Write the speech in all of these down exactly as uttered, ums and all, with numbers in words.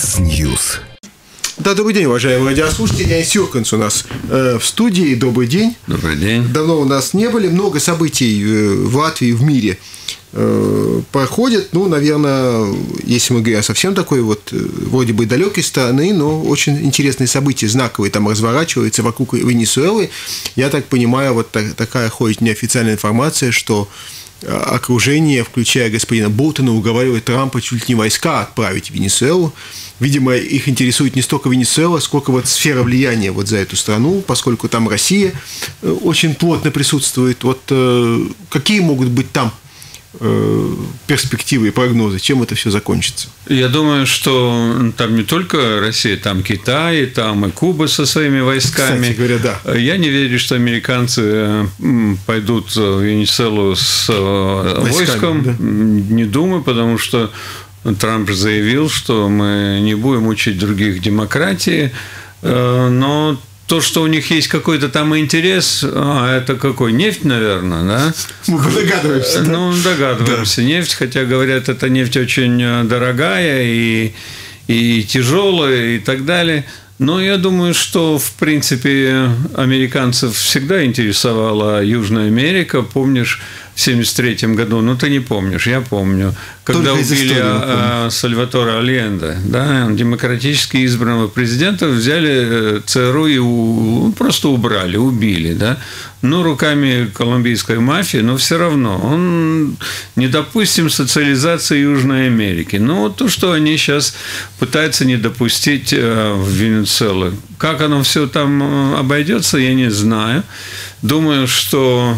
X-News. Да, добрый день, уважаемые радиослушатели. Леонид Юрканс у нас э, в студии. Добрый день. Добрый день. Давно у нас не были. Много событий э, в Латвии, в мире э, проходит. Ну, наверное, если мы говорим о совсем такой вот э, вроде бы далекой страны, но очень интересные события, знаковые там разворачиваются вокруг Венесуэлы. Я так понимаю, вот так, такая ходит неофициальная информация, что окружение, включая господина Болтона, уговаривает Трампа чуть ли не войска отправить в Венесуэлу. Видимо, их интересует не столько Венесуэла, сколько вот сфера влияния вот за эту страну, поскольку там Россия очень плотно присутствует. Вот какие могут быть там перспективы и прогнозы, чем это все закончится? Я думаю, что там не только Россия, там Китай, там и Куба со своими войсками. Кстати говоря, да. Я не верю, что американцы пойдут в Венесуэлу с войсками, войском. Да. Не думаю, потому что Трамп заявил, что мы не будем учить других демократии, но то, что у них есть какой-то там интерес, а это какой? Нефть, наверное, да? Мы догадываемся. Да? Ну, догадываемся. Да. Нефть, хотя говорят, эта нефть очень дорогая и, и тяжелая и так далее. Но я думаю, что, в принципе, американцев всегда интересовала Южная Америка. Помнишь, в семьдесят третьем году, ну, ты не помнишь, я помню, когда убили а, Сальватора Альенде, да, демократически избранного президента, взяли ЦРУ и у, просто убрали, убили, да, ну, руками колумбийской мафии, но все равно он не допустим социализации Южной Америки. Ну, вот то, что они сейчас пытаются не допустить в Венесуэле. Как оно все там обойдется, я не знаю. Думаю, что,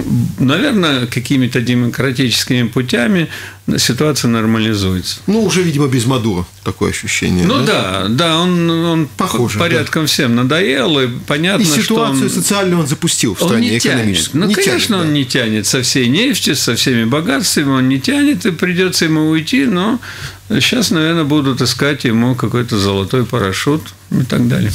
наверное, какими-то демократическими путями ситуация нормализуется. Ну, уже, видимо, без Мадуро такое ощущение. Ну да, да, да он, он Похоже, порядком да. всем надоел, и понятно, и ситуацию что он, социальную он запустил в стране, он не экономически. Тянет. Ну, не конечно, тянет, он да. не тянет со всей нефтью, со всеми богатствами, он не тянет, и придется ему уйти, но сейчас, наверное, будут искать ему какой-то золотой парашют и так далее.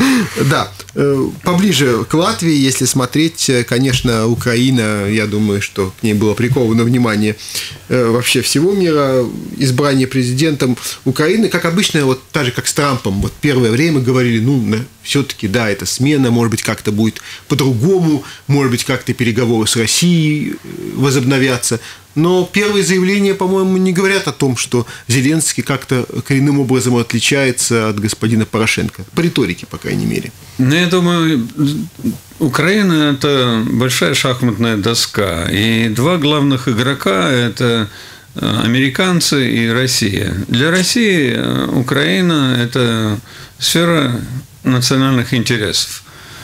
Да, поближе к Латвии, если смотреть, конечно, Украина, я думаю, что к ней было приковано внимание вообще всего мира, избрание президентом Украины, как обычно, вот так же, как с Трампом, вот первое время говорили, ну, все-таки, да, это смена, может быть, как-то будет по-другому, может быть, как-то переговоры с Россией возобновятся. Но первые заявления, по-моему, не говорят о том, что Зеленский как-то коренным образом отличается от господина Порошенко. По риторике, по крайней мере. Ну, я думаю, Украина – это большая шахматная доска. И два главных игрока – это американцы и Россия. Для России Украина – это сфера национальных интересов.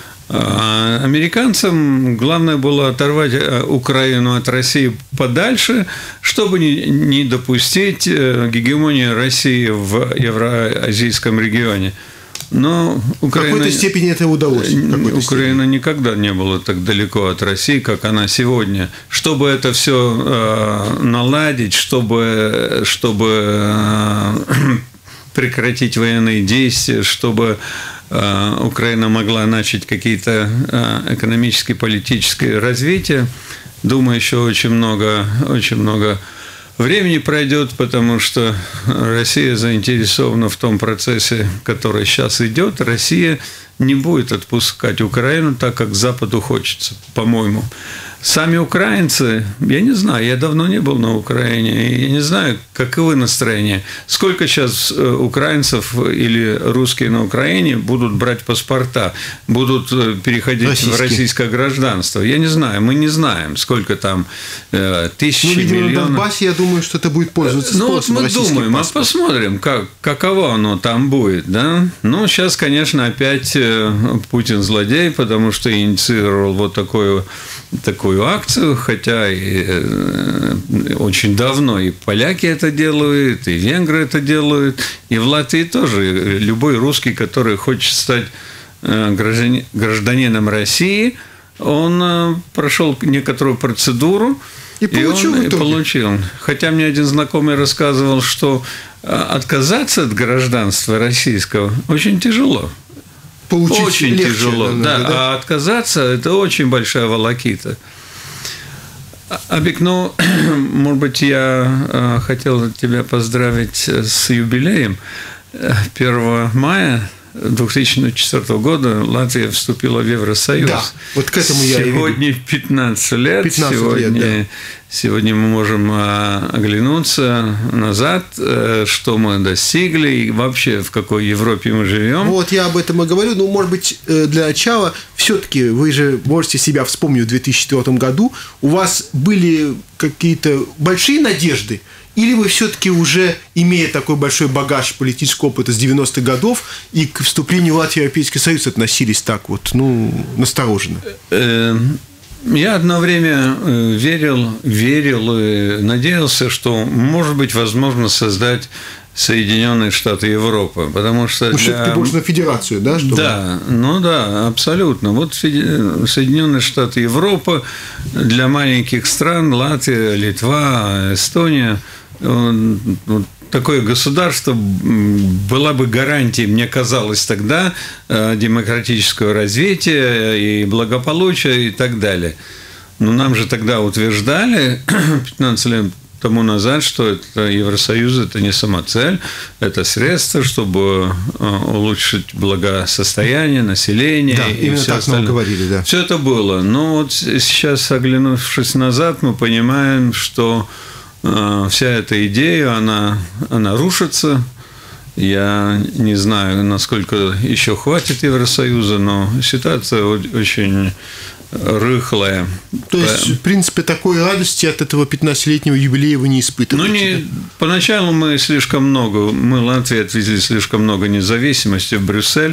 А американцам главное было оторвать Украину от России подальше, чтобы не допустить гегемонии России в евроазийском регионе. Но Украина, в какой-то степени это удалось. Украина степени. никогда не была так далеко от России, как она сегодня. Чтобы это все э, наладить, чтобы, чтобы э, прекратить военные действия, чтобы Украина могла начать какие-то экономические, политические развития. Думаю, еще очень много, очень много времени пройдет, потому что Россия заинтересована в том процессе, который сейчас идет. Россия не будет отпускать Украину так, как Западу хочется, по-моему. Сами украинцы, я не знаю, я давно не был на Украине, я не знаю, каковы настроения. Сколько сейчас украинцев или русские на Украине будут брать паспорта, будут переходить Российский. в российское гражданство? Я не знаю, мы не знаем, сколько там тысячи, ну, видимо, миллионов. На Донбассе, я думаю, что это будет пользоваться ну, спросом. Вот мы думаем, паспорт. а посмотрим, как, каково оно там будет. Да? Ну, сейчас, конечно, опять Путин злодей, потому что инициировал вот такую, такую акцию, хотя и очень давно и поляки это делают, и венгры это делают, и в Латвии тоже. Любой русский, который хочет стать гражданином России, он прошел некоторую процедуру, и получил. И он и получил. Хотя мне один знакомый рассказывал, что отказаться от гражданства российского очень тяжело. Получить очень легче, тяжело, да, да. А отказаться – это очень большая волокита. Абик, ну, может быть, я хотел тебя поздравить с юбилеем. первого мая две тысячи четвёртого года Латвия вступила в Евросоюз. Да, вот к этому я Сегодня пятнадцать лет. пятнадцать сегодня, лет, да. Сегодня мы можем оглянуться назад, что мы достигли и вообще в какой Европе мы живем. Вот я об этом и говорю. Ну, может быть, для начала, все-таки вы же можете себя вспомнить в две тысячи четвёртом году. У вас были какие-то большие надежды? Или вы все-таки уже, имея такой большой багаж политического опыта с девяностых годов, и к вступлению Латвии в Европейский Союз относились так вот, ну, настороженно? Я одно время верил, верил и надеялся, что, может быть, возможно создать Соединенные Штаты Европы, потому что... Ну, для... все-таки больше на федерацию, да? Чтобы... Да, ну да, абсолютно. Вот Соединенные Штаты Европы для маленьких стран, Латвия, Литва, Эстония, такое государство была бы гарантией, мне казалось тогда, демократического развития и благополучия и так далее. Но нам же тогда утверждали пятнадцать лет тому назад, что это Евросоюз – это не самоцель, это средство, чтобы улучшить благосостояние населения. Да, и именно все так остальное. нам говорили, да. Все это было. Но вот сейчас, оглянувшись назад, мы понимаем, что вся эта идея, она, она рушится. Я не знаю, насколько еще хватит Евросоюза, но ситуация очень рыхлая. То есть, в принципе, такой радости от этого пятнадцатилетнего юбилея вы не испытываете? Ну, не, поначалу мы слишком много, мы, Латвия, отвезли слишком много независимости в Брюссель.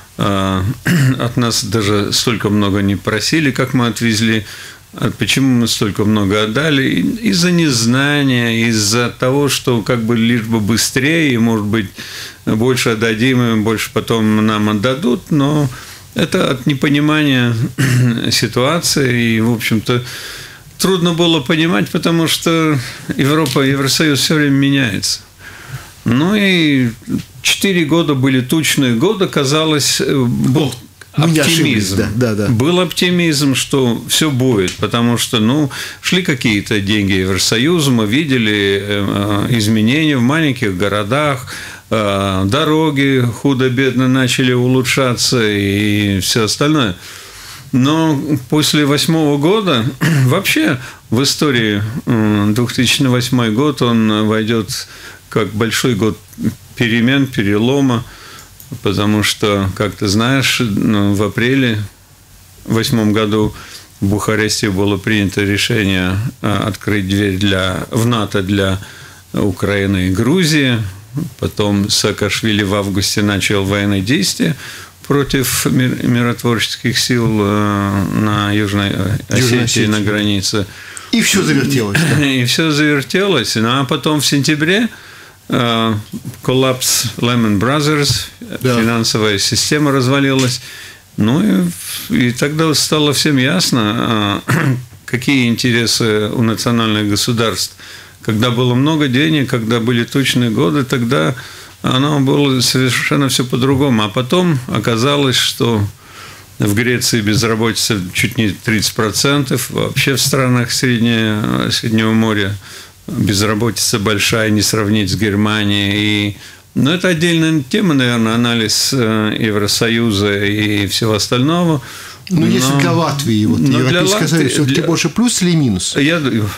От нас даже столько много не просили, как мы отвезли. Почему мы столько много отдали? Из-за незнания, из-за того, что как бы лишь бы быстрее, и, может быть, больше отдадим, и больше потом нам отдадут, но это от непонимания ситуации, и, в общем-то, трудно было понимать, потому что Европа, Евросоюз все время меняется. Ну и четыре года были тучные годы, казалось, был оптимизм. Да, да, да. Был оптимизм, что все будет, потому что, ну, шли какие-то деньги Евросоюза, мы видели изменения в маленьких городах, дороги худо-бедно начали улучшаться и все остальное. Но после восьмого года, вообще в истории две тысячи восьмой год, он войдет как большой год перемен, перелома, потому что, как ты знаешь, в апреле восьмом году в Бухаресте было принято решение открыть дверь для, в НАТО для Украины и Грузии. Потом Саакашвили в августе начал военные действия против миротворческих сил на Южной Осетии, на границе. И все завертелось. Да? И все завертелось. Ну, а потом в сентябре коллапс Lehman Brothers, да. Финансовая система развалилась. Ну и, и тогда стало всем ясно, какие интересы у национальных государств. Когда было много денег, когда были тучные годы, тогда оно было совершенно все по-другому. А потом оказалось, что в Греции безработица чуть не тридцать процентов, вообще в странах Среднего, Среднего моря безработица большая, не сравнить с Германией. И, ну, это отдельная тема, наверное, анализ Евросоюза и всего остального. Ну, но, если для Латвии, вот, Европейский Союз, все-таки для... больше плюс или минус? Я,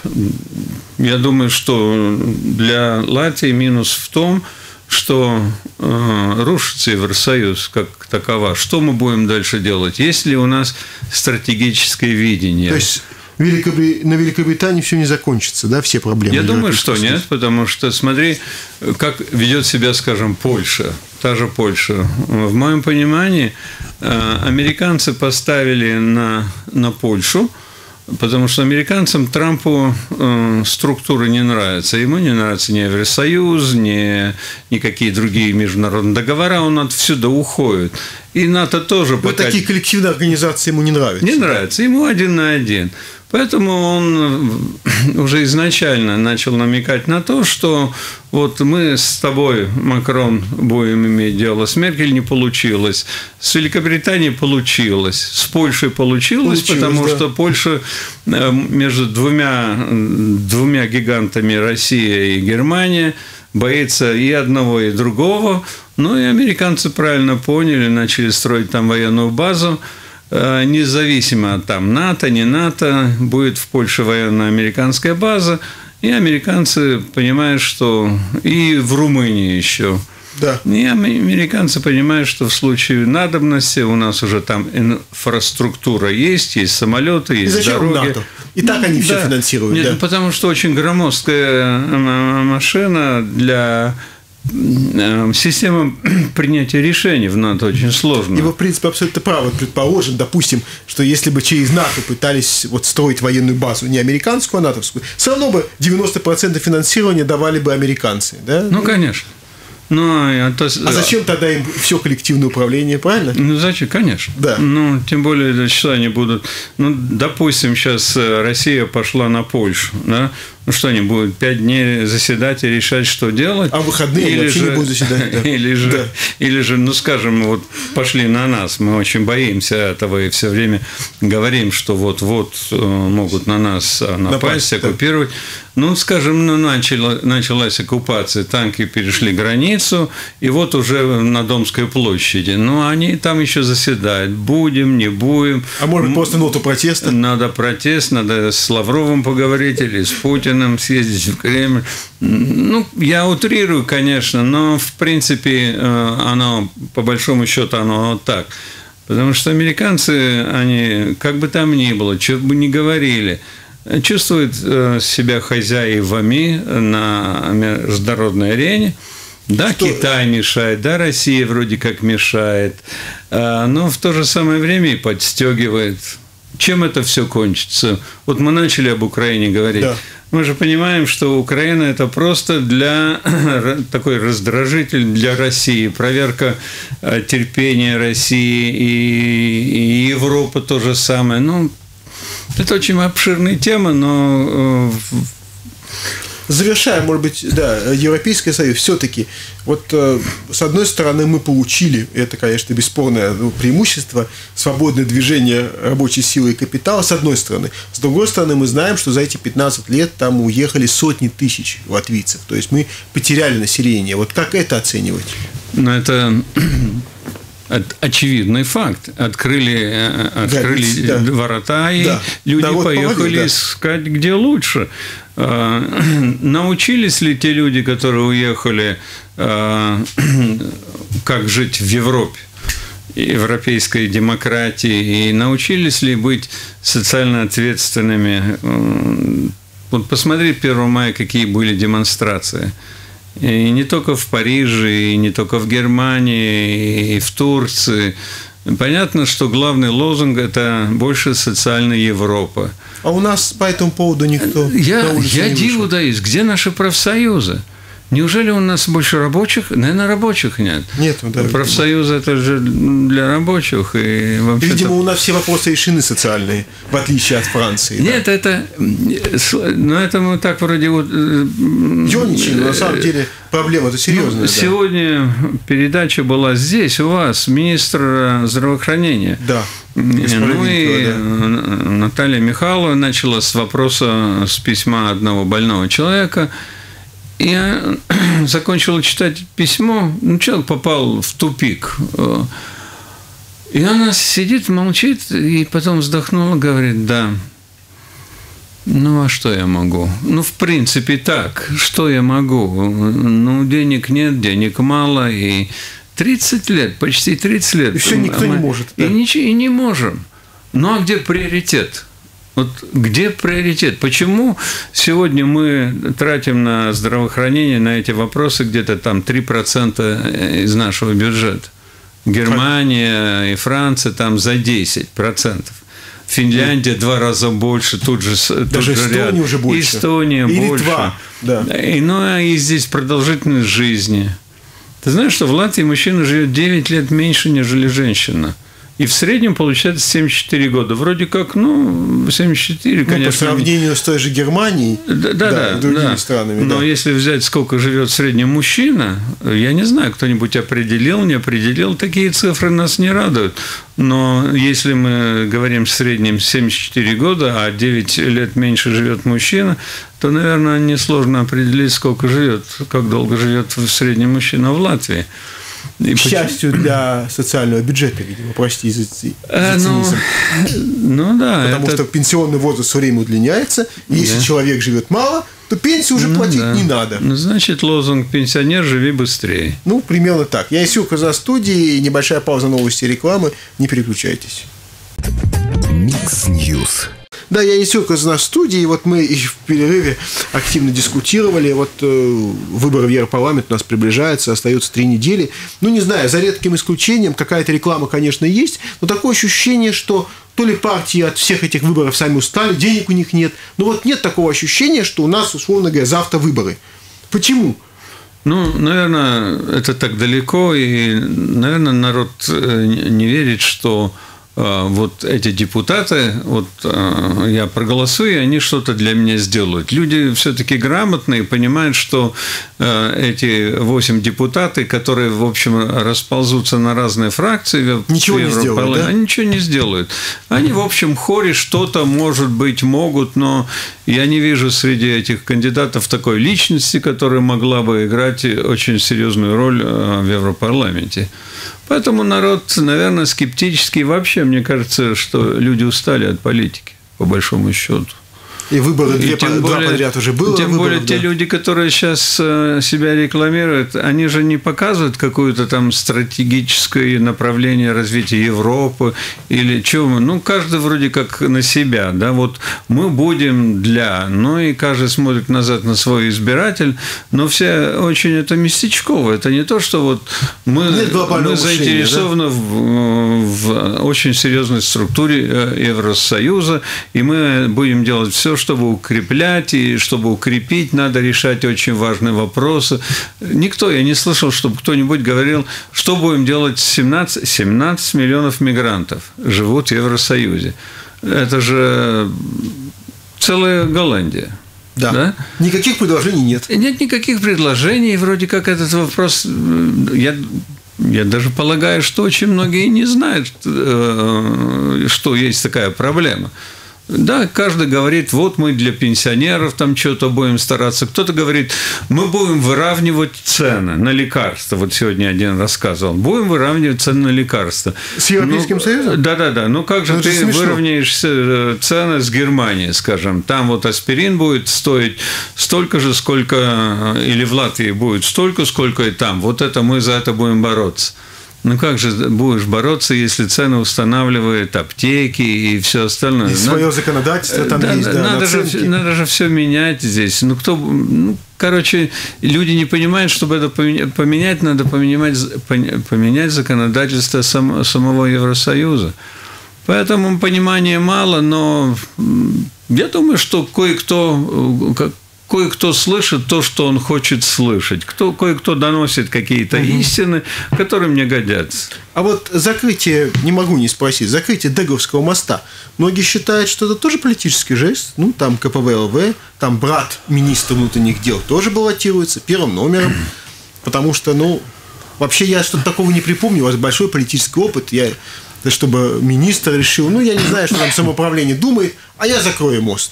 я думаю, что для Латвии минус в том, что э, рушится Евросоюз как такова. Что мы будем дальше делать? Есть ли у нас стратегическое видение? То есть Великобри... на Великобритании все не закончится, да, все проблемы? Я думаю, что нет, потому что смотри, как ведет себя, скажем, Польша, та же Польша. В моем понимании, американцы поставили на, на Польшу, потому что американцам Трампу э, структуры не нравятся. Ему не нравится ни Евросоюз, ни никакие другие международные договора. Он отсюда уходит. И НАТО тоже... Вот пока... такие коллективные организации ему не нравятся. Не нравятся. Ему один на один. Поэтому он уже изначально начал намекать на то, что вот мы с тобой, Макрон, будем иметь дело, с Меркель не получилось, с Великобританией получилось, с Польшей получилось, получилось потому да. что Польша между двумя, двумя гигантами, Россия и Германия, боится и одного, и другого. Ну, и американцы правильно поняли, начали строить там военную базу. Независимо от там НАТО, не НАТО, будет в Польше военная американская база. И американцы понимают, что и в Румынии еще. Да. И американцы понимают, что в случае надобности у нас уже там инфраструктура есть, есть самолеты, есть и зачем дороги. НАТО? И так они все да. финансируют. Нет, да. Потому что очень громоздкая машина для система принятия решений в НАТО очень сложная. И вы, в принципе, абсолютно правы. Предположим, допустим, что если бы через НАТО пытались вот строить военную базу, не американскую, а натовскую, все равно бы девяносто процентов финансирования давали бы американцы. Да? Ну, конечно. Ну, а, то... а зачем тогда им все коллективное управление, правильно? Ну, зачем? Конечно. Да. Ну, тем более, что они будут... Ну, допустим, сейчас Россия пошла на Польшу, да? Ну, что они будут пять дней заседать и решать, что делать? А в выходные или вообще же, не будут заседать. Да. Или, же, да. или же, ну, скажем, вот пошли на нас, мы очень боимся этого и все время говорим, что вот-вот могут на нас напасть, напасть оккупировать. Да. Ну, скажем, ну, начала, началась оккупация, танки перешли границу, и вот уже на Домской площади. Ну, они там еще заседают. Будем, не будем. А может, просто ноту протеста? Надо протест, надо с Лавровым поговорить или с Путиным съездить в Кремль. Ну, я утрирую, конечно, но, в принципе, оно, по большому счету, оно вот так. Потому что американцы, они, как бы там ни было, что бы ни говорили, чувствуют себя хозяевами на международной арене. Да, что? Китай мешает, да, Россия вроде как мешает, но в то же самое время и подстегивает. Чем это все кончится? Вот мы начали об Украине говорить. Да. Мы же понимаем, что Украина – это просто для такой раздражитель для России, проверка терпения России, и, и Европа то же самое. Ну, это очень обширная тема, но... Завершая, может быть, да, Европейский Союз, все-таки, вот с одной стороны мы получили, это, конечно, бесспорное преимущество, свободное движение рабочей силы и капитала, с одной стороны. С другой стороны, мы знаем, что за эти пятнадцать лет там уехали сотни тысяч латвийцев, то есть мы потеряли население. Вот как это оценивать? Ну, это... очевидный факт. Открыли, открыли да, ворота, и да. люди да, вот поехали помогли, да. искать, где лучше. Научились ли те люди, которые уехали, как жить в Европе, европейской демократии, и научились ли быть социально ответственными? Вот посмотри первого мая, какие были демонстрации. И не только в Париже, и не только в Германии, и в Турции. Понятно, что главный лозунг – это больше социальной Европы. А у нас по этому поводу никто я, на улице я не диву вышел. даюсь, где наши профсоюзы? Неужели у нас больше рабочих? Наверное, рабочих нет. Нет, да. Профсоюзы – это же для рабочих. И видимо, у нас все вопросы решены социальные, в отличие от Франции. Нет, да. это… Ну, это мы так вроде… вот. Ёрничаем, на самом деле проблема-то серьезная. Ну, сегодня да. передача была здесь, у вас, министр здравоохранения. Да. Ну и да. Наталья Михайлова начала с вопроса, с письма одного больного человека. Я закончила читать письмо, ну, человек попал в тупик. И она сидит, молчит, и потом вздохнула, говорит, да, ну, а что я могу? Ну, в принципе, так, что я могу? Ну, денег нет, денег мало, и тридцать лет, почти тридцать лет. И все никто мы, не может. И, да. ничего, и не можем. Ну, а где приоритет? Вот где приоритет? Почему сегодня мы тратим на здравоохранение, на эти вопросы где-то там три процента из нашего бюджета? Германия и Франция там за десять процентов. Финляндия в два раза больше, тут же, даже тут же Эстония рядом. уже больше. Эстония и больше. Литва, да. И, ну, и здесь продолжительность жизни. Ты знаешь, что в Латвии мужчина живет девять лет меньше, нежели женщина? И в среднем получается семьдесят четыре года. Вроде как, ну, семьдесят четыре, ну, конечно. По сравнению с той же Германией, да, да, да, другими да. странами. Но да. если взять, сколько живет средний мужчина, я не знаю, кто-нибудь определил, не определил, такие цифры нас не радуют. Но если мы говорим в среднем семьдесят четыре года, а девять лет меньше живет мужчина, то, наверное, несложно определить, сколько живет, как долго живет в среднем мужчина в Латвии. И к счастью для социального бюджета, видимо, прости за, за а, ну, ну да. Потому это... что пенсионный возраст все время удлиняется, и да. если человек живет мало, то пенсию уже ну, платить да. не надо. Ну, значит, лозунг «пенсионер, живи быстрее». Ну, примерно так. Я Исюка за студией, небольшая пауза новости и рекламы. Не переключайтесь. Микс Ньюс. Да, я Исюк из нашей студии, и вот мы и в перерыве активно дискутировали, вот э, выборы в Европарламент у нас приближаются, остается три недели, ну, не знаю, за редким исключением, какая-то реклама, конечно, есть, но такое ощущение, что то ли партии от всех этих выборов сами устали, денег у них нет, но вот нет такого ощущения, что у нас, условно говоря, завтра выборы. Почему? Ну, наверное, это так далеко, и, наверное, народ не верит, что вот эти депутаты, вот я проголосую, и они что-то для меня сделают. Люди все-таки грамотные, понимают, что эти восемь депутатов, которые, в общем, расползутся на разные фракции, ничего не сделают, да? Они ничего не сделают. Они, в общем, хоре что-то, может быть, могут, но я не вижу среди этих кандидатов такой личности, которая могла бы играть очень серьезную роль в Европарламенте. Поэтому народ, наверное, скептический. Вообще, мне кажется, что люди устали от политики, по большому счету. И выборы две, тем два более, подряд уже было. Тем выборов, более, да. те люди, которые сейчас себя рекламируют, они же не показывают какое-то там стратегическое направление развития Европы или чего. Ну, каждый вроде как на себя, да, вот мы будем для, ну, и каждый смотрит назад на свой избиратель, но все очень это местечково. Это не то, что вот мы, мы заинтересованы да? в, в очень серьезной структуре Евросоюза, и мы будем делать все, чтобы укреплять, и чтобы укрепить, надо решать очень важные вопросы. Никто, я не слышал, чтобы кто-нибудь говорил, что будем делать с семнадцать, семнадцать миллионов мигрантов живут в Евросоюзе. Это же целая Голландия. Да. да. Никаких предложений нет. Нет никаких предложений. Вроде как этот вопрос... Я... Я даже полагаю, что очень многие не знают, что есть такая проблема. Да, каждый говорит, вот мы для пенсионеров там что-то будем стараться. Кто-то говорит, мы будем выравнивать цены на лекарства. Вот сегодня один рассказывал. Будем выравнивать цены на лекарства. С Европейским ну, Союзом? Да-да-да. Ну, как же ну, ты выровняешь цены с Германией, скажем. Там вот аспирин будет стоить столько же, сколько... Или в Латвии будет столько, сколько и там. Вот это мы за это будем бороться. Ну, как же будешь бороться, если цены устанавливают аптеки и все остальное? И свое законодательство там да, есть, да, надо же, надо же все менять здесь. Ну, кто... Ну, короче, люди не понимают, чтобы это поменять, надо поменять, поменять законодательство сам, самого Евросоюза. Поэтому понимания мало, но я думаю, что кое-кто... Кое-кто слышит то, что он хочет слышать. Кто, кое-кто доносит какие-то угу. истины, которые мне годятся. А вот закрытие, не могу не спросить, закрытие Деговского моста. Многие считают, что это тоже политический жест. Ну, там ка пэ вэ эл вэ, там брат министра внутренних дел тоже баллотируется первым номером. Потому что, ну, вообще я что-то такого не припомню. У вас большой политический опыт. Я, чтобы министр решил, ну, я не знаю, что там самоуправление думает, а я закрою мост.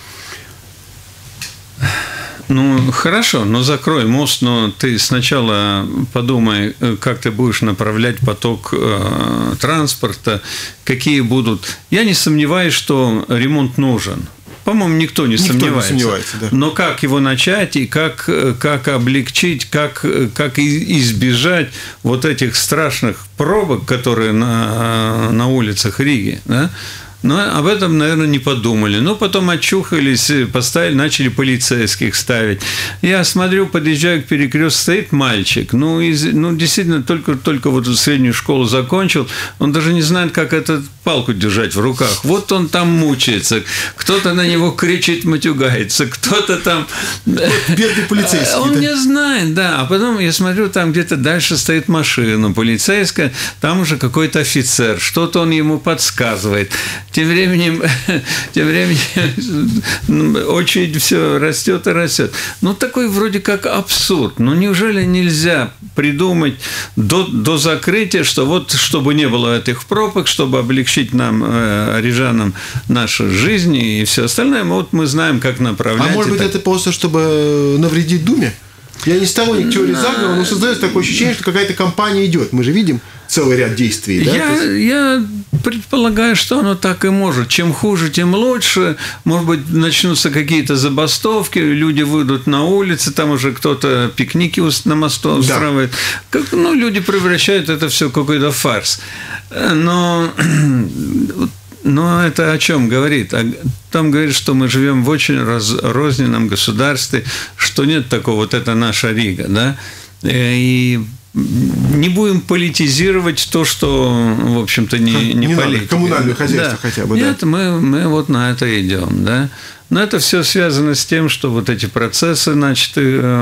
Ну, хорошо, но закрой мост, но ты сначала подумай, как ты будешь направлять поток э, транспорта, какие будут... Я не сомневаюсь, что ремонт нужен. По-моему, никто не никто сомневается. Не сомневается да. Но как его начать и как, как облегчить, как, как избежать вот этих страшных пробок, которые на, на улицах Риги, да? Но об этом, наверное, не подумали. Но потом очухались, поставили, начали полицейских ставить. Я смотрю, подъезжаю к перекрестку, стоит мальчик. Ну, из, ну действительно, только, только вот среднюю школу закончил. Он даже не знает, как этот палку держать в руках. Вот он там мучается, кто-то на него кричит, матюгается, кто-то там... Вот бедный полицейский. Он да? не знает, да. А потом я смотрю, там где-то дальше стоит машина полицейская, там уже какой-то офицер, что-то он ему подсказывает. Тем временем, тем временем очередь все растет и растет. Ну, такой вроде как абсурд. Ну, неужели нельзя придумать до, до закрытия, что вот, чтобы не было этих пробок, чтобы облегчить нам, э, рижанам, нашу жизнь и все остальное, вот мы знаем, как направлять. А может быть, так... это просто, чтобы навредить Думе? Я не сторонник теории заговора, но создается такое ощущение, что какая-то кампания идет. Мы же видим целый ряд действий. Да? Я, есть... я предполагаю, что оно так и может. Чем хуже, тем лучше. Может быть, начнутся какие-то забастовки, люди выйдут на улицы, там уже кто-то пикники на мосту устраивает. Да. Как, ну, люди превращают это все в какой-то фарс. Но... Но это о чем говорит? Там говорит, что мы живем в очень разрозненном государстве, что нет такого, вот это наша Рига, да? И не будем политизировать то, что, в общем-то, не, не, не политика. Коммунальное хозяйство да. хотя бы, да? Нет, мы, мы вот на это идем, да? Но это все связано с тем, что вот эти процессы, начаты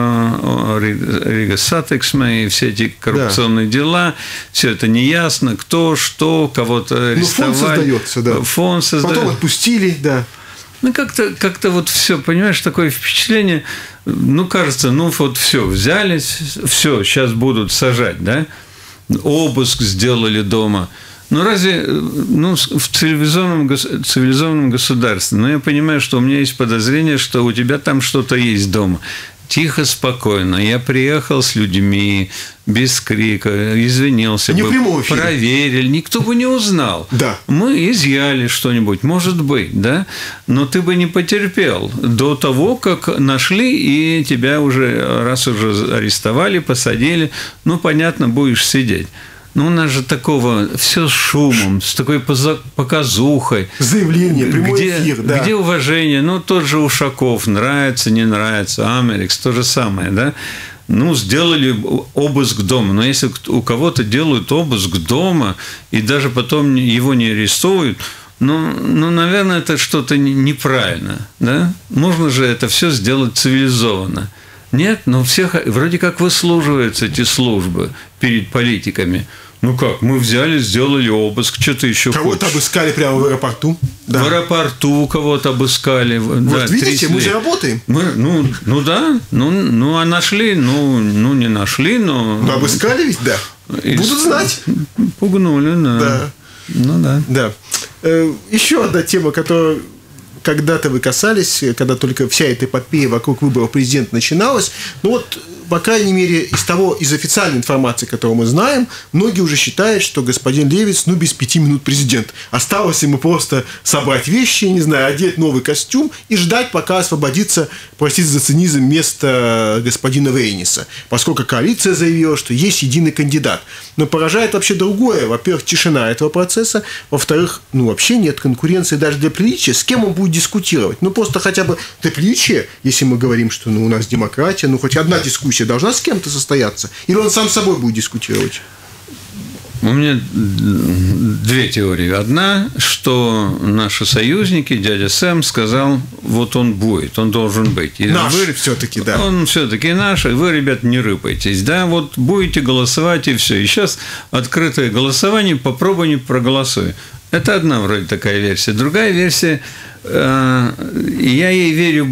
Рига Сатексме и все эти коррупционные да. дела, все это неясно, кто, что, кого-то арестовать. Ну, фонд создается, да. Фонд создается. Потом отпустили, да. Ну, как-то, как-то вот все, понимаешь, такое впечатление, ну, кажется, ну, вот все, взялись, все, сейчас будут сажать, да? Обыск сделали дома. Ну, разве ну, в цивилизованном, цивилизованном государстве, ну, я понимаю, что у меня есть подозрение, что у тебя там что-то есть дома. Тихо, спокойно. Я приехал с людьми, без крика, извинился не бы, проверили, никто бы не узнал. Да. Мы изъяли что-нибудь, может быть, да? Но ты бы не потерпел до того, как нашли, и тебя уже, раз уже арестовали, посадили, ну, понятно, будешь сидеть. Ну, у нас же такого все с шумом, с такой показухой. Заявление, прямой где, эфир, да. Где уважение? Ну, тот же Ушаков, нравится, не нравится, Америкс, то же самое, да? Ну, сделали обыск дома. Но если у кого-то делают обыск дома, и даже потом его не арестуют, ну, ну наверное, это что-то неправильно, да? Можно же это все сделать цивилизованно. Нет, но всех вроде как выслуживаются эти службы перед политиками. Ну как, мы взяли, сделали обыск, что-то еще кого-то хочешь? Обыскали прямо в аэропорту. Да. В аэропорту кого-то обыскали. Вот да, видите, мы же работаем. Мы, ну, ну да, ну, ну а нашли, ну, ну не нашли, но... Ну обыскали ведь, да. И будут знать. Пугнули, да. Да. Ну да. Да. Э, еще одна тема, которая... когда-то вы касались, когда только вся эта эпопея вокруг выборов президента начиналась, ну вот, по крайней мере, из того, из официальной информации, которую мы знаем, многие уже считают, что господин Левиц, ну, без пяти минут президент. Осталось ему просто собрать вещи, не знаю, одеть новый костюм и ждать, пока освободится, простите за цинизм, место господина Рейниса, поскольку коалиция заявила, что есть единый кандидат. Но поражает вообще другое. Во-первых, тишина этого процесса. Во-вторых, ну, вообще нет конкуренции даже для приличия. С кем он будет дискутировать? Ну, просто хотя бы для приличия, если мы говорим, что ну, у нас демократия, ну, хоть одна дискуссия должна с кем-то состояться? Или он сам с собой будет дискутировать? У меня две теории. Одна, что наши союзники, дядя Сэм сказал, вот он будет, он должен быть. И наш вы, все-таки, да. Он все-таки наш, и вы, ребят, не рыпайтесь. Да, вот будете голосовать, и все. И сейчас открытое голосование, попробуй, не проголосуй. Это одна вроде такая версия. Другая версия, я ей верю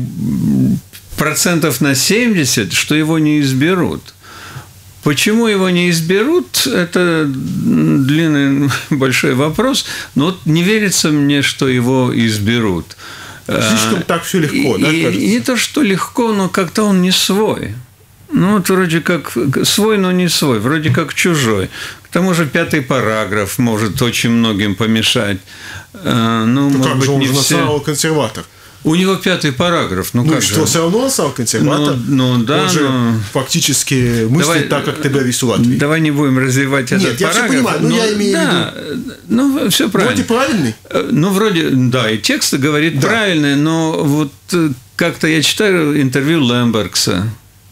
процентов на семьдесят, что его не изберут. Почему его не изберут, это длинный большой вопрос, но вот не верится мне, что его изберут. Слишком так все легко, и, да, и, кажется? И не то, что легко, но как-то он не свой. Ну, вот вроде как свой, но не свой, вроде как чужой. К тому же пятый параграф может очень многим помешать. Ну, ну может как быть, же он не же все... национал консерватор? У него пятый параграф. Ну, ну как что, же? все равно он стал консерватор? Ну, ну да, он же но... фактически мыслит давай, так, как ТБ Вису Латвии. Давай не будем развивать этот Нет, параграф. Нет, я все понимаю, но, но я имею да, в виду... Ну, все правильно. Вроде правильный. Ну, вроде, да, и текст говорит да. правильный, но вот как-то я читаю интервью Лембергса,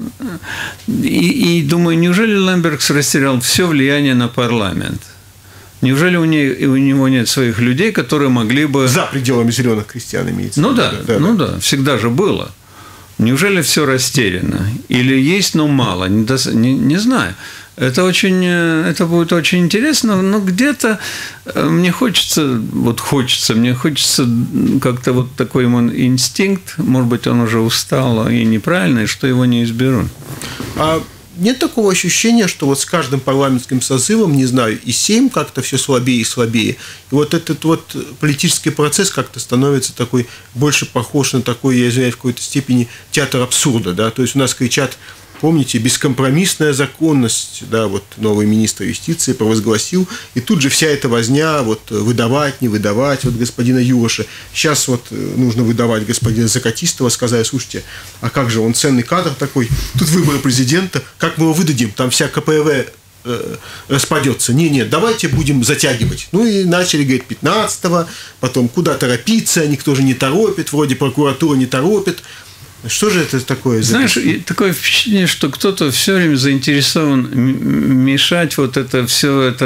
и, и думаю, неужели Лембергс растерял все влияние на парламент? Неужели у, не, у него нет своих людей, которые могли бы... За пределами зеленых крестьян имеется. Ну да, да, ну да, да, всегда же было. Неужели все растеряно? Или есть, но мало? Не, не, не знаю. Это, очень, это будет очень интересно, но где-то мне хочется, вот хочется, мне хочется как-то вот такой ему инстинкт, может быть, он уже устал и неправильный, что его не изберут. А нет такого ощущения, что вот с каждым парламентским созывом, не знаю, и Сейм как-то все слабее и слабее, и вот этот вот политический процесс как-то становится такой, больше похож на такой, я извиняюсь, в какой-то степени театр абсурда, да, то есть у нас кричат, помните, бескомпромиссная законность, да, вот новый министр юстиции провозгласил, и тут же вся эта возня, вот выдавать, не выдавать, вот господина Юроша. Сейчас вот нужно выдавать господина Закатистова, сказали, слушайте, а как же, он ценный кадр такой, тут выборы президента, как мы его выдадим, там вся ка пэ вэ э, распадется. Не-не, давайте будем затягивать. Ну и начали, говорить, пятнадцатого, потом куда торопиться, никто же не торопит, вроде прокуратура не торопит. Что же это такое? Знаешь, такое впечатление, что кто-то все время заинтересован мешать вот это все, это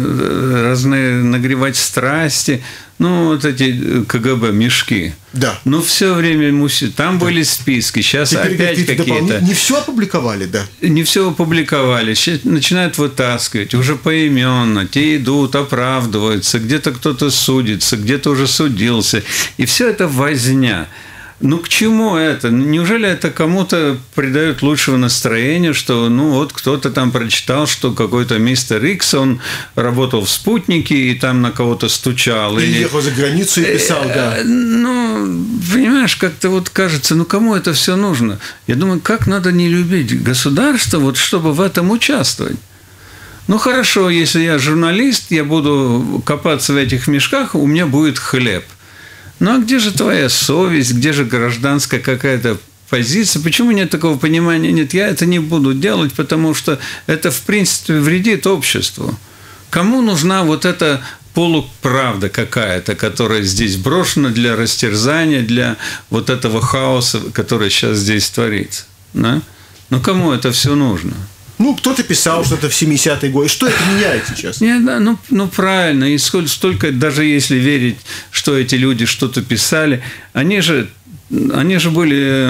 разные, нагревать страсти, ну, вот эти ка гэ бэ, мешки. Да. Ну, все время мусит. Там да. были списки, сейчас теперь опять какие-то... какие-то... Не все опубликовали, да? Не все опубликовали. Сейчас начинают вытаскивать уже поименно. Те идут, оправдываются, где-то кто-то судится, где-то уже судился. И все это возня. Ну, к чему это? Неужели это кому-то придает лучшего настроения, что, ну, вот кто-то там прочитал, что какой-то мистер Икс, он работал в «Спутнике» и там на кого-то стучал. И или... ехал за границу и писал, да. Ну, понимаешь, как-то вот кажется, ну, кому это все нужно? Я думаю, как надо не любить государство, вот чтобы в этом участвовать. Ну, хорошо, если я журналист, я буду копаться в этих мешках, у меня будет хлеб. Ну, а где же твоя совесть, где же гражданская какая-то позиция? Почему нет такого понимания? Нет, я это не буду делать, потому что это, в принципе, вредит обществу. Кому нужна вот эта полуправда какая-то, которая здесь брошена для растерзания, для вот этого хаоса, который сейчас здесь творится? Да? Ну, кому это все нужно? Ну, кто-то писал что-то в семидесятые годы. Что это меняет сейчас? Нет, да, ну, ну, правильно. И сколько, столько, даже если верить, что эти люди что-то писали, они же, они же были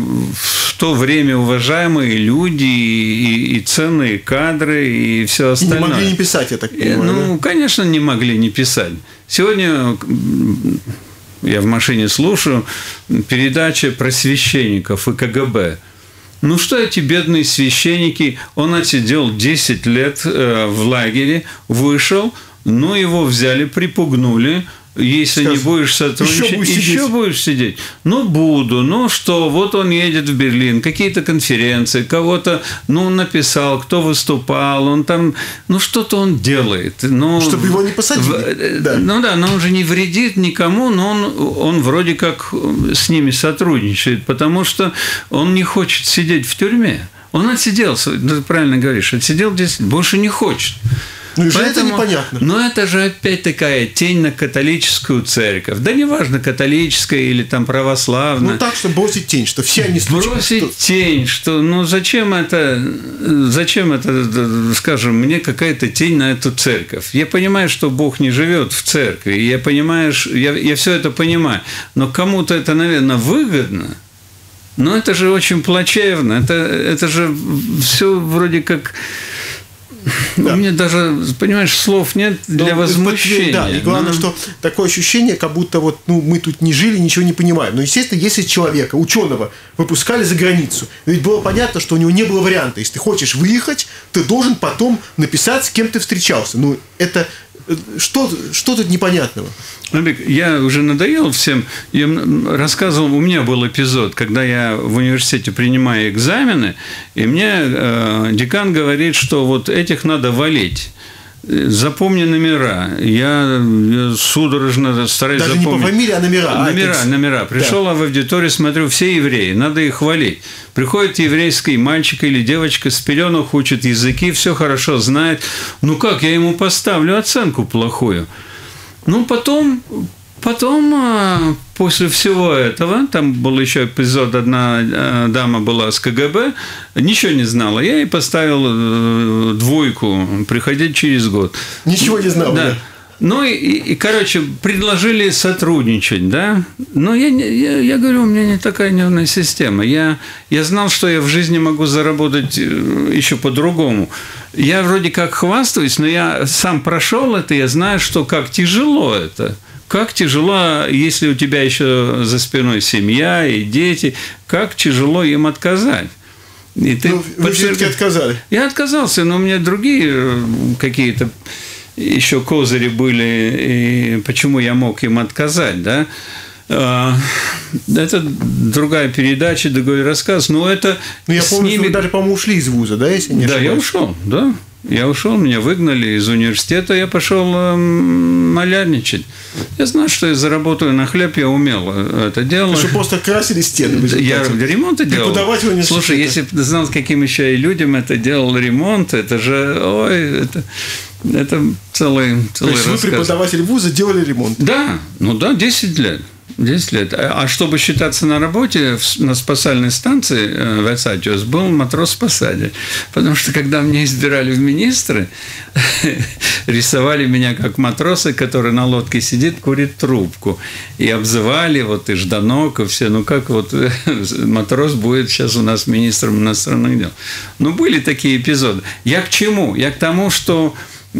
в то время уважаемые люди и, и ценные кадры, и все остальное. И не могли не писать, я так понимаю. Ну, да? Конечно, не могли не писать. Сегодня я в машине слушаю передачи про священников и ка гэ бэ. Ну, что эти бедные священники, он отсидел десять лет в лагере, вышел, ну, его взяли, припугнули, если Скажи, не будешь сотрудничать, еще, еще будешь сидеть. Ну, буду, ну что, вот он едет в Берлин, какие-то конференции, кого-то, ну, написал, кто выступал, он там, ну, что-то он делает. Ну, чтобы его не посадили. В, да. Ну, да, но он же не вредит никому, но он, он вроде как с ними сотрудничает, потому что он не хочет сидеть в тюрьме. Он отсидел, ты правильно говоришь, отсидел десять, больше не хочет. Ну, и это непонятно. Но это же опять такая тень на католическую церковь. Да неважно, католическая или там православная. Ну так, чтобы бросить тень, что все они случайно. Бросить что... тень, что ну зачем это, зачем это, скажем, мне какая-то тень на эту церковь. Я понимаю, что Бог не живет в церкви, я понимаю, я, я все это понимаю, но кому-то это, наверное, выгодно. Но это же очень плачевно, это, это же все вроде как... Да. У меня даже, понимаешь, слов нет для Но, возмущения. Да, и главное, Но... что такое ощущение, как будто вот, ну, мы тут не жили, ничего не понимаем. Но, естественно, если человека, ученого, выпускали за границу, ведь было понятно, что у него не было варианта. Если ты хочешь выехать, ты должен потом написать, с кем ты встречался. Ну, это... Что, что тут непонятного? Олег, я уже надоел всем. Я рассказывал, у меня был эпизод, когда я в университете принимаю экзамены, и мне э, декан говорит, что вот этих надо валить. Запомни номера. Я, я судорожно стараюсь Даже запомнить. Даже не по фамилии, а номера. Номера, а, номера. Пришел да. в аудиторию, смотрю, все евреи, надо их валить. Приходит еврейский мальчик или девочка с пеленок, учит языки, все хорошо знает. Ну как, я ему поставлю оценку плохую. Ну, потом Потом, после всего этого, там был еще эпизод, одна дама была с ка гэ бэ, ничего не знала. Я ей поставил двойку, приходить через год. Ничего не знала, да. да. Ну и, и, короче, предложили сотрудничать, да. Но я, я, я говорю, у меня не такая нервная система. Я, я знал, что я в жизни могу заработать еще по-другому. Я вроде как хвастаюсь, но я сам прошел это, я знаю, что как тяжело это. Как тяжело, если у тебя еще за спиной семья и дети, как тяжело им отказать. И ты ну, вы все-таки отказали? Я отказался, но у меня другие какие-то еще козыри были, и почему я мог им отказать, да? Это другая передача, другой рассказ, но это... Ну, я помню, ними... что вы даже, по-моему, ушли из вуза, да, если не ошибаюсь? Да, я ушел, да. Я ушел, меня выгнали из университета, я пошел э, малярничать. Я знал, что я заработаю на хлеб, я умел это делать. Вы что, просто красили стены? Я ремонт делал. Слушай, если бы ты знал, с каким еще и людям это делал ремонт, это же, ой, это, это целый, целый рассказ. То есть рассказ. вы, преподаватель вуза, делали ремонт? Да, ну да, десять лет. десять лет. А чтобы считаться на работе, на спасательной станции в Эцатиус был матрос-спасатель. Потому что, когда меня избирали в министры, рисовали меня как матроса, который на лодке сидит, курит трубку. И обзывали, вот и Жданок, и все. Ну, как вот матрос будет сейчас у нас министром иностранных дел. Ну, были такие эпизоды. Я к чему? Я к тому, что...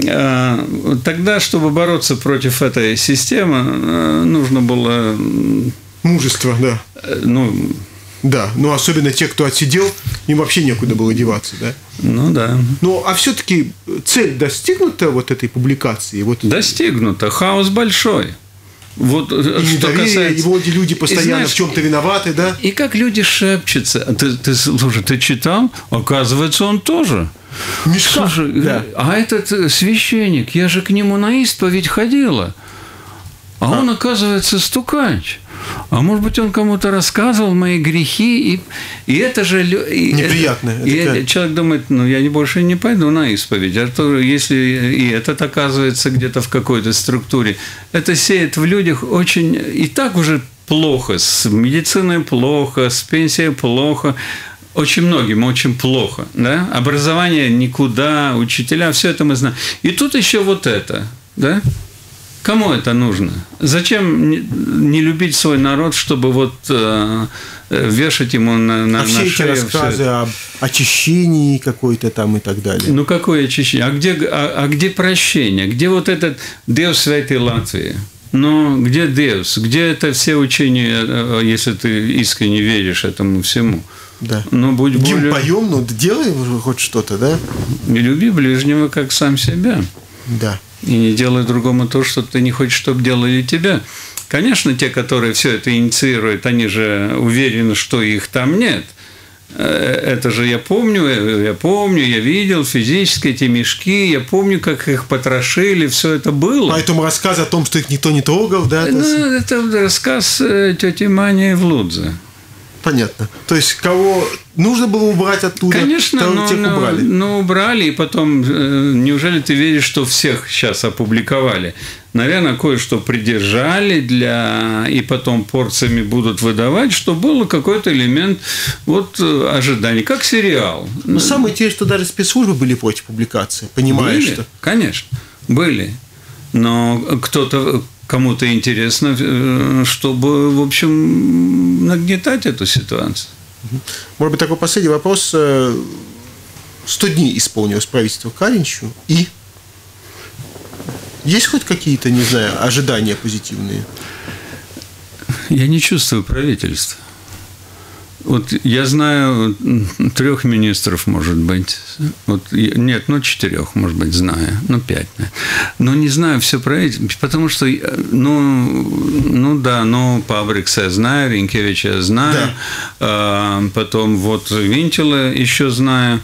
Тогда, чтобы бороться против этой системы, нужно было... Мужество, да. Ну, да, но особенно те, кто отсидел, им вообще некуда было деваться, да? Ну, да. Ну, а все-таки цель достигнута вот этой публикации? Вот... Достигнута. Хаос большой. Вот, и что недоверие, касается... его люди постоянно знаешь, в чем-то виноваты, да? И как люди шепчутся. Ты, ты, слушай, ты читал? Оказывается, он тоже. Мешка. Слушай, да. А этот священник, я же к нему на исповедь ходила. А, а он, оказывается, стукач. А может быть, он кому-то рассказывал мои грехи, и, и это же... И, неприятно. И это человек думает, ну, я больше не пойду на исповедь. А то, если и этот оказывается где-то в какой-то структуре, это сеет в людях очень... И так уже плохо, с медициной плохо, с пенсией плохо. Очень многим очень плохо. Да? Образование никуда, учителя, все это мы знаем. И тут еще вот это, да? Кому это нужно? Зачем не любить свой народ, чтобы вот э, вешать ему на, на, а на все эти шею рассказы все об очищении какой-то там и так далее? Ну, какое очищение? А где, а, а где прощение? Где вот этот Девс Святой Латвии? Ну, где Девс? Где это все учения, если ты искренне веришь этому всему? Да. Ну, будь Гимн более... поем, ну, делай хоть что-то, да? Не люби ближнего, как сам себя. Да. И не делай другому то, что ты не хочешь, чтобы делали тебя. Конечно, те, которые все это инициируют, они же уверены, что их там нет. Это же я помню, я помню, я видел физически эти мешки, я помню, как их потрошили, все это было. Поэтому рассказ о том, что их никто не трогал, да? Ну, это рассказ тети Мани в Лудзе. Понятно. То есть, кого нужно было убрать оттуда, конечно, то но, тех но, убрали. Ну, убрали, и потом, неужели ты веришь, что всех сейчас опубликовали? Наверное, кое-что придержали, для... и потом порциями будут выдавать, что был какой-то элемент вот, ожидания, как сериал. Но самое интересное, что даже спецслужбы были против публикации, понимаешь, были, что? Конечно, были. Но кто-то... Кому-то интересно, чтобы, в общем, нагнетать эту ситуацию. Может быть, такой последний вопрос. Сто дней исполнилось правительство Каринчу, и есть хоть какие-то, не знаю, ожидания позитивные? Я не чувствую правительства. Вот я знаю трех министров, может быть. Вот, нет, ну, четырех, может быть, знаю. Ну, пять. Но не знаю все правительство, потому что, ну, ну да, ну, Пабрикса я знаю, Ринкевича я знаю. Да. А, потом вот Винтила еще знаю.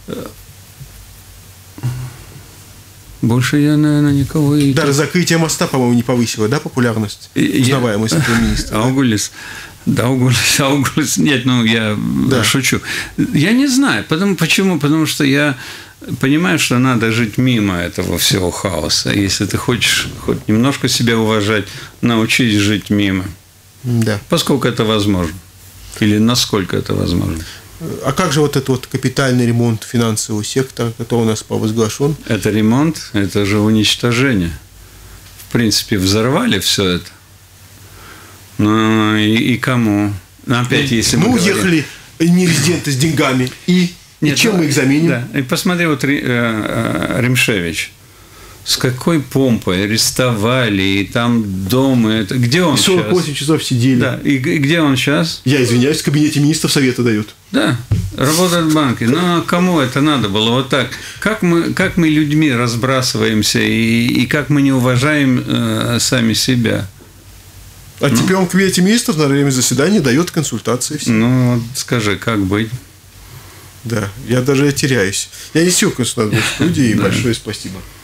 Больше я, наверное, никого... И даже закрытие моста, по-моему, не повысило, да, популярность, узнаваемость этого министра? Аугулис. Да, Аугулис, Аугулис, нет, ну, я да. шучу. Я не знаю, потому, почему, потому что я понимаешь, что надо жить мимо этого всего хаоса. Если ты хочешь хоть немножко себя уважать, научись жить мимо. Да. Поскольку это возможно. Или насколько это возможно. А как же вот этот вот капитальный ремонт финансового сектора, который у нас провозглашен? Это ремонт, это же уничтожение. В принципе, взорвали все это. Ну и, и кому? Опять, если мы, мы говорим... уехали нерезиденты с деньгами, и, Нет, и чем ну, мы их заменим? Да. И посмотри, вот Римшевич, с какой помпой арестовали, и там дом, и это... Где он и сорок восемь сейчас? часов сидели. Да, и, и где он сейчас? Я извиняюсь, в кабинете министров совета дают. Да, работает в банке. Но кому это надо было вот так? Как мы, как мы людьми разбрасываемся, и, и как мы не уважаем э, сами себя? А ну? Теперь он в кабинете министров на время заседания дает консультации всем. Ну, вот скажи, как быть? Да, я даже теряюсь. Я не Сюркус в студии, и большое спасибо.